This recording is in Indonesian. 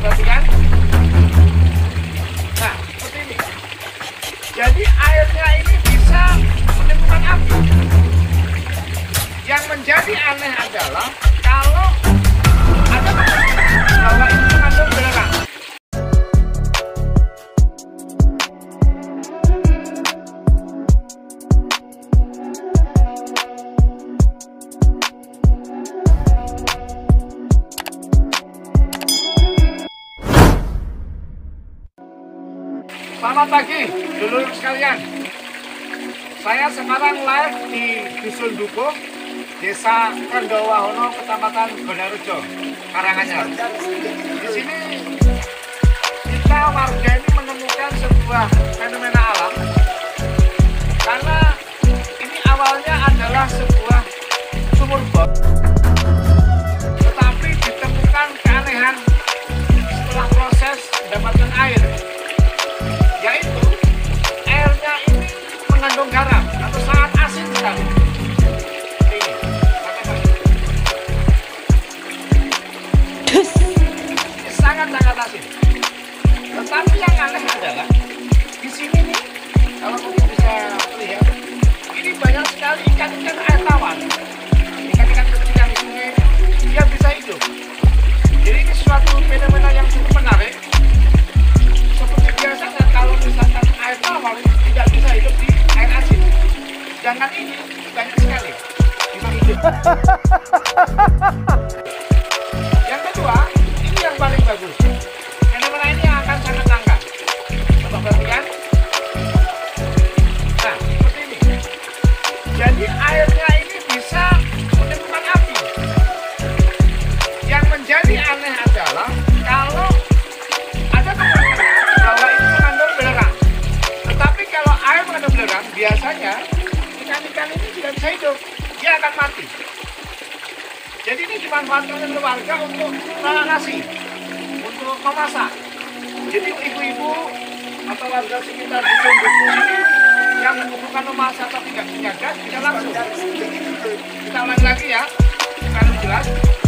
perhatikan. Nah, seperti ini. Jadi airnya ini bisa menimbulkan api. Yang menjadi aneh adalah kalau ada kemungkinan bahwa itu mengandung belerang. Selamat pagi, dulur sekalian. Saya sekarang live di Dusun Dukuh, Desa Kendowahono, Kecamatan Gonarejo, Karanganyar. Di sini kita warga ini menemukan sebuah fenomena alam, karena ini awalnya adalah sebuah sumur bor, tetapi ditemukan keanehan setelah proses mendapatkan air. Yaitu airnya ini mengandung garam atau sangat asin sekali. Ini sangat asin. Tetapi yang aneh adalah di sini nih, kalau mungkin bisa lihat, ini banyak sekali ikan-ikan air tawar, ikan-ikan kecil yang di sungai, dia bisa hidup. Jadi ini suatu fenomena yang cukup menarik. Seperti biasanya kalau misalkan air tawar tidak bisa hidup di air asin, sedangkan ini banyak sekali bisa hidup. Yang kedua, ini yang paling bagus. Fenomena ini akan sangat langka. Coba perhatikan. Nah, seperti ini. Jadi airnya ini bisa menimbulkan api. Yang menjadi aneh adalah kalau ada kemungkinan bahwa itu mengandung belerang. Tetapi kalau air mengandung belerang, biasanya ikan-ikan ini tidak bisa hidup, dia akan mati. Jadi ini dimanfaatkan oleh warga untuk nasi, untuk memasak. Jadi ibu-ibu atau warga sekitar di Dusun ini yang membutuhkan memasak atau tidak punya gas, bisa langsung. Kita ulangi lagi ya, supaya lebih jelas.